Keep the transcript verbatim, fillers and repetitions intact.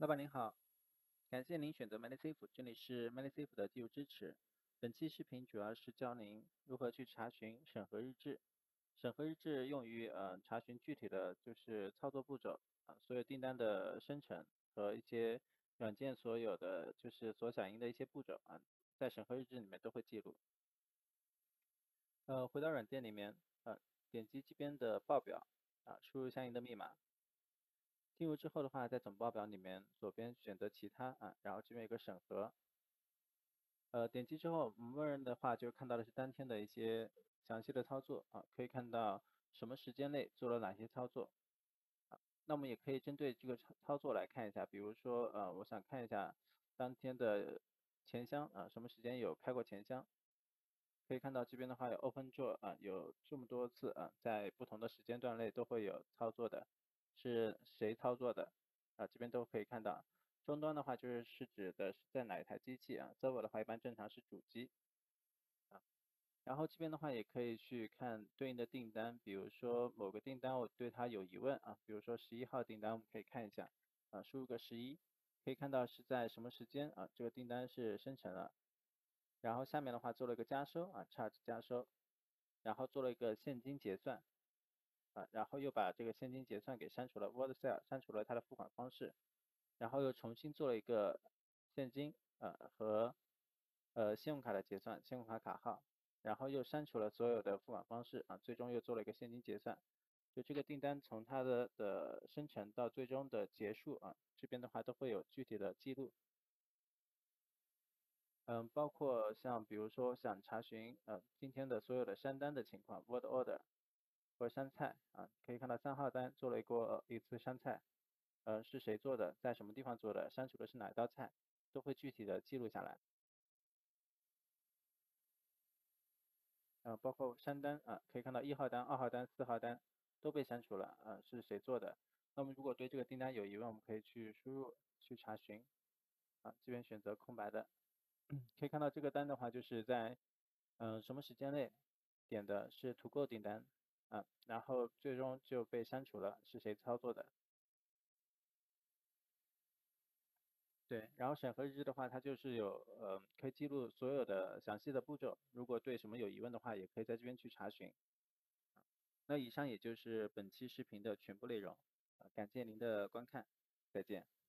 老板您好，感谢您选择 ManySafe，这里是 ManySafe 的技术支持。本期视频主要是教您如何去查询审核日志。审核日志用于呃查询具体的就是操作步骤啊，所有订单的生成和一些软件所有的就是所响应的一些步骤啊，在审核日志里面都会记录。呃，回到软件里面，呃，点击这边的报表啊，输入相应的密码。进入之后的话，在总报表里面左边选择其他啊，然后这边有个审核，呃，点击之后，我们默认的话就看到的是当天的一些详细的操作啊，可以看到什么时间内做了哪些操作啊。那我们也可以针对这个操操作来看一下，比如说呃，我想看一下当天的钱箱啊，什么时间有开过钱箱，可以看到这边的话有 Open Draw 啊，有这么多次啊，在不同的时间段内都会有操作的，是谁操作的啊？这边都可以看到。终端的话就是是指的是在哪一台机器啊？server 的话一般正常是主机啊。然后这边的话也可以去看对应的订单，比如说某个订单我对它有疑问啊，比如说十一号订单我们可以看一下啊，输入个十一，可以看到是在什么时间啊？这个订单是生成了。然后下面的话做了一个加收啊，charge 加收，然后做了一个现金结算啊，然后又把这个现金结算给删除了 w o r d cell 删除了它的付款方式，然后又重新做了一个现金呃和呃信用卡的结算，信用卡卡号，然后又删除了所有的付款方式啊，最终又做了一个现金结算。就这个订单从它的的生成到最终的结束啊，这边的话都会有具体的记录。嗯，包括像比如说想查询呃今天的所有的删单的情况，word order 或者删菜啊，可以看到三号单做了一个一次删菜，呃是谁做的，在什么地方做的，删除的是哪一道菜，都会具体的记录下来。呃，包括删单啊，可以看到一号单、二号单、四号单都被删除了，啊，是谁做的？那么如果对这个订单有疑问，我们可以去输入去查询啊，这边选择空白的。可以看到这个单的话，就是在嗯、呃什么时间内点的是图购订单啊，然后最终就被删除了，是谁操作的？对，然后审核日志的话，它就是有呃可以记录所有的详细的步骤，如果对什么有疑问的话，也可以在这边去查询。那以上也就是本期视频的全部内容，啊，感谢您的观看，再见。